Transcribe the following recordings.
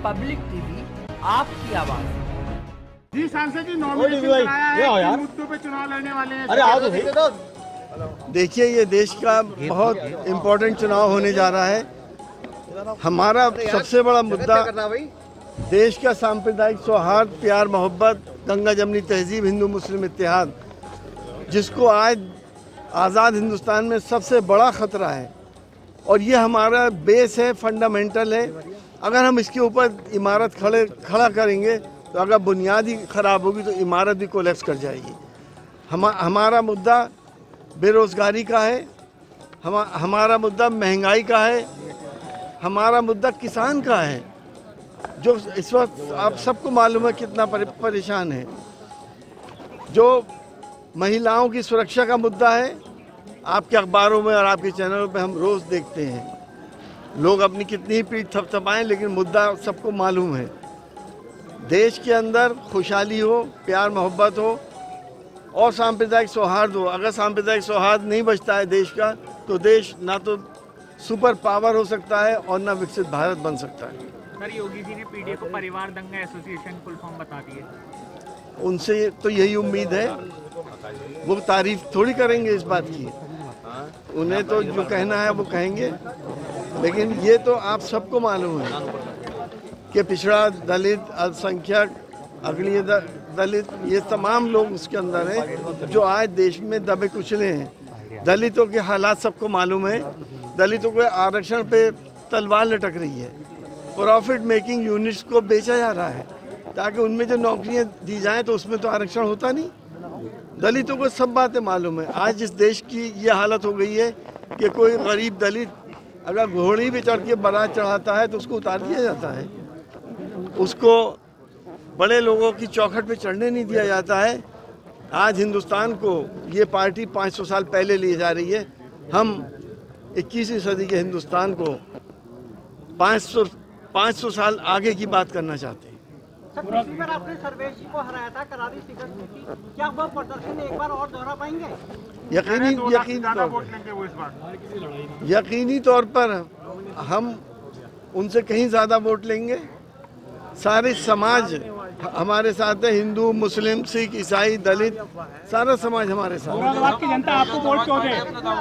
Public TV, आपकी आवाज। जी सांसद जी, नॉमिनेशन कराया है, किन मुद्दों पे चुनाव लड़ने वाले हैं? अरे आओ तो देखिए, ये देश का बहुत इम्पोर्टेंट चुनाव होने जा रहा है। हमारा सबसे बड़ा मुद्दा देश का सांप्रदायिक सौहार्द, प्यार मोहब्बत, गंगा जमनी तहजीब, हिंदू मुस्लिम इत्तेहाद, जिसको आज आज़ाद हिंदुस्तान में सबसे बड़ा ख़तरा है। और ये हमारा बेस है, फंडामेंटल है। अगर हम इसके ऊपर इमारत खड़ा करेंगे तो अगर बुनियाद ही ख़राब होगी तो इमारत भी कोलैप्स कर जाएगी। हमारा मुद्दा बेरोज़गारी का है, हमारा मुद्दा महंगाई का है, हमारा मुद्दा किसान का है, जो इस वक्त आप सबको मालूम है कितना परेशान है। जो महिलाओं की सुरक्षा का मुद्दा है, आपके अखबारों में और आपके चैनलों पे हम रोज़ देखते हैं। लोग अपनी कितनी ही पीठ थपथपाएं, लेकिन मुद्दा सबको मालूम है। देश के अंदर खुशहाली हो, प्यार मोहब्बत हो और सांप्रदायिक सौहार्द हो। अगर सांप्रदायिक सौहार्द नहीं बचता है देश का, तो देश ना तो सुपर पावर हो सकता है और ना विकसित भारत बन सकता है। सर, योगी जी ने पीडीए को परिवार दंगा एसोसिएशन फुल फॉर्म बता दिए। उनसे तो यही उम्मीद है, वो तारीफ थोड़ी करेंगे इस बात की। उन्हें तो जो कहना है वो कहेंगे, लेकिन ये तो आप सबको मालूम है कि पिछड़ा, दलित, अल्पसंख्यक, अगली दलित, ये तमाम लोग उसके अंदर हैं जो आज देश में दबे कुचले हैं। दलितों के हालात सबको मालूम है। दलितों के आरक्षण पे तलवार लटक रही है। प्रॉफिट मेकिंग यूनिट्स को बेचा जा रहा है ताकि उनमें जो नौकरियां दी जाएं तो उसमें तो आरक्षण होता नहीं। दलितों को सब बातें मालूम है। आज इस देश की ये हालत हो गई है कि कोई गरीब दलित अगर घोड़ी भी चढ़ के बारात चढ़ाता है तो उसको उतार दिया जाता है, उसको बड़े लोगों की चौखट पे चढ़ने नहीं दिया जाता है। आज हिंदुस्तान को ये पार्टी 500 साल पहले ले जा रही है। हम 21वीं सदी के हिंदुस्तान को 500 साल आगे की बात करना चाहते हैं। सर, पिछली बार आपने सर्वेश जी को हराया था, करारी सीट थी, क्या वो प्रदर्शन एक बार और दोहरा पाएंगे? यकीनी तौर पर हम उनसे कहीं ज़्यादा वोट लेंगे। सारे समाज हमारे साथ है, हिंदू, मुस्लिम, सिख, ईसाई, दलित, सारा समाज हमारे साथ। मुरादाबाद की जनता आपको वोट क्यों दे?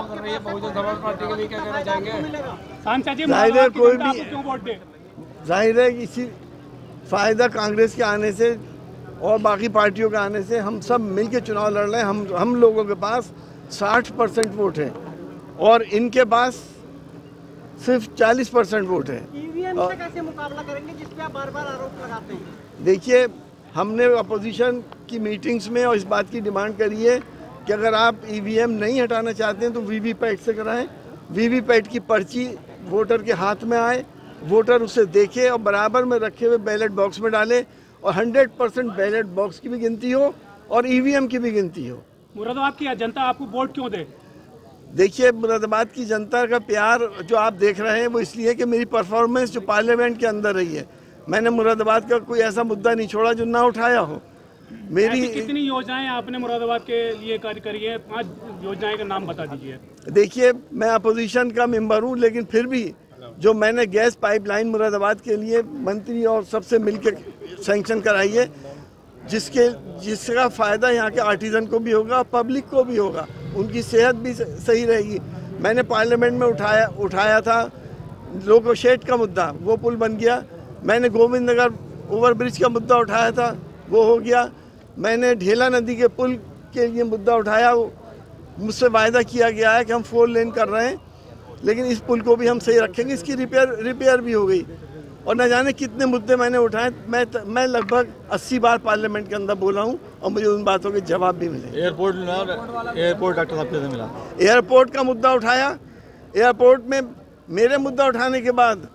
जाहिर है इसी फ़ायदा कांग्रेस के आने से और बाकी पार्टियों के आने से हम सब मिलकर चुनाव लड़ रहे हैं। हम लोगों के पास 60% वोट है और इनके पास सिर्फ 40% वोट है। ईवीएम से कैसे मुकाबला करेंगे जिस पे आप बार-बार आरोप लगाते हैं? देखिए, हमने अपोजिशन की मीटिंग्स में और इस बात की डिमांड करी है कि अगर आप ईवीएम नहीं हटाना चाहते हैं तो वीवीपैट से कराएं। वीवीपैट की पर्ची वोटर के हाथ में आए, वोटर उसे देखे और बराबर में रखे हुए बैलेट बॉक्स में डाले और 100% बैलेट बॉक्स की भी गिनती हो और ईवीएम की भी गिनती हो। मुरादाबाद की जनता आपको वोट क्यों दे? देखिए, मुरादाबाद की जनता का प्यार जो आप देख रहे हैं वो इसलिए कि मेरी परफॉर्मेंस जो पार्लियामेंट के अंदर रही है। मैंने मुरादाबाद का कोई ऐसा मुद्दा नहीं छोड़ा जो ना उठाया हो। मेरी कितनी योजनाएं आपने मुरादाबाद के लिए कार्य करी है? 5 योजनाएं का नाम बता दीजिए। देखिए, मैं अपोजिशन का मेंबर हूँ, लेकिन फिर भी जो मैंने गैस पाइपलाइन मुरादाबाद के लिए मंत्री और सबसे मिलकर सैंक्शन कराई है, जिसका फ़ायदा यहाँ के आर्टिजन को भी होगा, पब्लिक को भी होगा, उनकी सेहत भी सही रहेगी। मैंने पार्लियामेंट में उठाया था लोको शेड का मुद्दा, वो पुल बन गया। मैंने गोविंद नगर ओवरब्रिज का मुद्दा उठाया था, वो हो गया। मैंने ढेला नदी के पुल के लिए मुद्दा उठाया, मुझसे वायदा किया गया है कि हम 4 लेन कर रहे हैं, लेकिन इस पुल को भी हम सही रखेंगे। इसकी रिपेयर भी हो गई और न जाने कितने मुद्दे मैंने उठाए। मैं लगभग 80 बार पार्लियामेंट के अंदर बोला हूं और मुझे उन बातों के जवाब भी मिले। एयरपोर्ट डॉक्टर साहब से मिला, एयरपोर्ट का मुद्दा उठाया। एयरपोर्ट में मेरे मुद्दा उठाने के बाद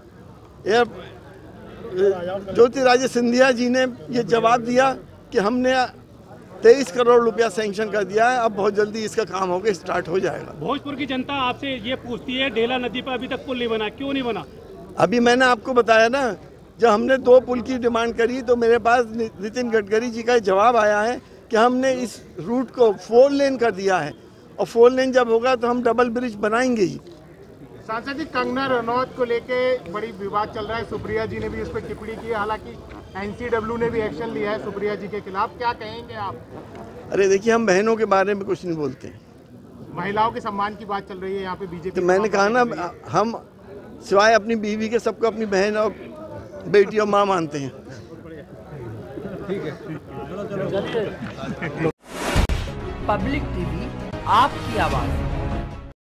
ज्योतिरादित्य सिंधिया जी ने ये जवाब दिया कि हमने 23 करोड़ रुपया सैंक्शन कर दिया है, अब बहुत जल्दी इसका काम होकर स्टार्ट हो जाएगा। भोजपुर की जनता आपसे ये पूछती है, ढेला नदी पर अभी तक पुल नहीं बना, क्यों नहीं बना? अभी मैंने आपको बताया ना, जब हमने 2 पुल की डिमांड करी तो मेरे पास नितिन गडकरी जी का जवाब आया है कि हमने इस रूट को 4 लेन कर दिया है और 4 लेन जब होगा तो हम डबल ब्रिज बनाएंगे ही। सांसद जी, कंगना रनौत को लेके बड़ी विवाद चल रहा है। सुप्रिया जी ने भी इस पर टिप्पणी की है, हालांकि एनसीडब्ल्यू ने भी एक्शन लिया है सुप्रिया जी के खिलाफ, क्या कहेंगे आप? अरे देखिए, हम बहनों के बारे में कुछ नहीं बोलते। महिलाओं के सम्मान की बात चल रही है यहाँ पे बीजेपी। तो मैंने कहा ना, हम सिवाय अपनी बीवी के सबको अपनी बहन और बेटी और माँ मानते हैं। पब्लिक टीवी आपकी आवाज़।